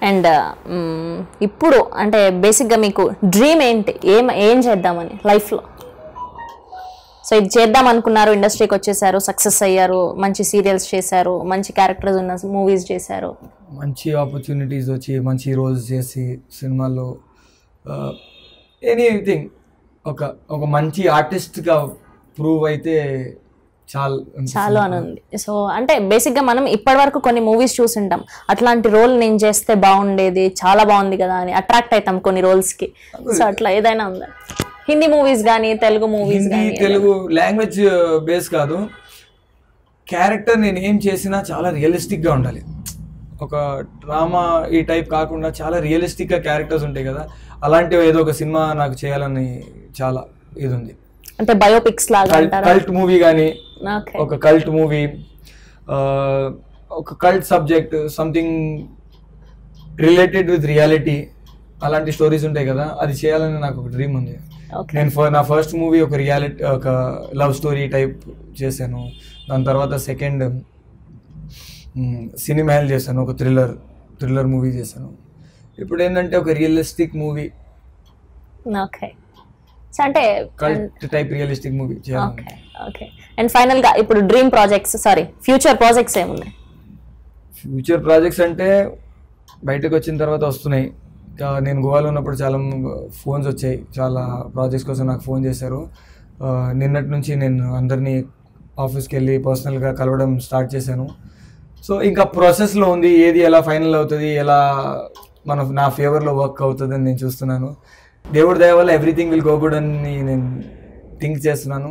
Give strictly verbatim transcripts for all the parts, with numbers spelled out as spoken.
And ఇప్పుడు అంటే బేసిక్గా మీకు డ్రీమ్ ఏంటి, ఏం ఏం చేద్దామని లైఫ్లో? సో ఇది చేద్దాం అనుకున్నారు, ఇండస్ట్రీకి వచ్చేసారు, సక్సెస్ అయ్యారు, మంచి సీరియల్స్ చేశారు, మంచి క్యారెక్టర్స్ ఉన్న మూవీస్ చేశారు, మంచి ఆపర్చునిటీస్ వచ్చి మంచి రోల్స్ చేసి సినిమాల్లో ఎనీథింగ్ ఒక ఒక మంచి ఆర్టిస్ట్గా ప్రూవ్ అయితే చాలా చాలా అని ఉంది. సో అంటే బేసిక్గా మనం ఇప్పటి వరకు కొన్ని మూవీస్ చూసింటాం, అట్లాంటి రోల్ నేను చేస్తే బాగుండేది, చాలా బాగుంది కదా అని అట్రాక్ట్ అవుతాం కొన్ని రోల్స్కి. సో అట్లా ఏదైనా ఉందా? హిందీ మూవీస్ కానీ తెలుగు మూవీస్ కానీ? తెలుగు లాంగ్వేజ్ బేస్ కాదు, క్యారెక్టర్ నేను ఏం చేసినా చాలా రియలిస్టిక్గా ఉండాలి. ఒక డ్రామా ఈ టైప్ కాకుండా చాలా రియలిస్టిక్గా క్యారెక్టర్స్ ఉంటాయి కదా, అలాంటివి ఏదో ఒక సినిమా నాకు చేయాలని చాలా ఇది ఉంది. అంటే బయోపిక్స్ లాగా కల్ట్ మూవీ కానీ, ఒక కల్ట్ మూవీ, ఒక cult subject, something related with reality, అలాంటి స్టోరీస్ ఉంటాయి కదా, అది చేయాలని నాకు ఒక డ్రీమ్ ఉంది. నేను నా ఫస్ట్ మూవీ ఒక రియాలిటీ ఒక లవ్ స్టోరీ టైప్ చేశాను. దాని తర్వాత సెకండ్ సినిమాలు చేశాను, ఒక థ్రిల్లర్ థ్రిల్లర్ మూవీ చేశాను. ఇప్పుడు ఏంటంటే ఒక రియలిస్టిక్ మూవీ, ఓకే అంటే కల్ట్ టైప్ రియలిస్టిక్ మూవీ చేయాలి. ఓకే అండ్ ఫైనల్ గా ఇప్పుడు dream projects sorry future projects ఏమున్నాయి? ఫ్యూచర్ ప్రాజెక్ట్స్ అంటే బయటకు వచ్చిన తర్వాత వస్తున్నాయి. నేను గోవాలో ఉన్నప్పుడు చాలా ఫోన్స్ వచ్చాయి, చాలా ప్రాజెక్ట్స్ కోసం నాకు ఫోన్ చేశారు. నిన్నటి నుంచి నేను అందరినీ ఆఫీస్కి వెళ్ళి పర్సనల్గా కలవడం స్టార్ట్ చేశాను. సో ఇంకా ప్రాసెస్లో ఉంది, ఏది ఎలా ఫైనల్ అవుతుంది, ఎలా మన నా ఫేవర్లో వర్క్ అవుతుంది అని నేను చూస్తున్నాను. దేవుడి దయ వల్ల ఎవ్రీథింగ్ విల్ గో గుడ్ అని నేను థింక్ చేస్తున్నాను.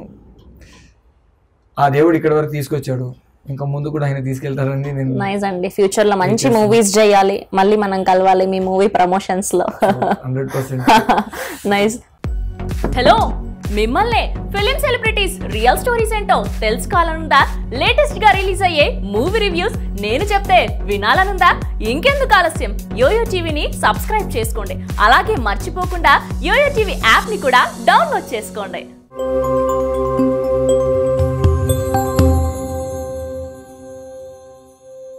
ఆ దేవుడు ఇక్కడి వరకు తీసుకొచ్చాడు, ఇంకా ముందు కూడా ఆయన తీసుకెళ్తారని నేను. నైస్ అండి, ఫ్యూచర్ లో మంచి మూవీస్ చేయాలి, మళ్ళీ మనం కలవాలి మీ మూవీ ప్రమోషన్స్ లో. Hundred percent nice. హలో, మిమ్మల్ని ఫిలిం సెలబ్రిటీస్ రియల్ స్టోరీస్ ఏంటో తెలుసుకోవాలనుందా? లేటెస్ట్ గా రిలీజ్ అయ్యే మూవీ రివ్యూస్ నేను చెప్తే వినాలనుందా? ఇంకెందుకు ఆలస్యం, యోయో టీవీని సబ్స్క్రైబ్ చేసుకోండి. అలాగే మర్చిపోకుండా యోయో టీవీ యాప్ ని కూడా డౌన్లోడ్ చేసుకోండి.